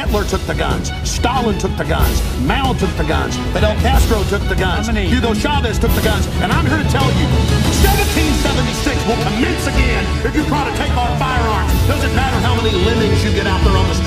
Hitler took the guns. Stalin took the guns. Mao took the guns. Fidel Castro took the guns. Hugo Chavez took the guns. And I'm here to tell you, 1776 will commence again if you try to take our firearms. Doesn't matter how many lemmings you get out there on the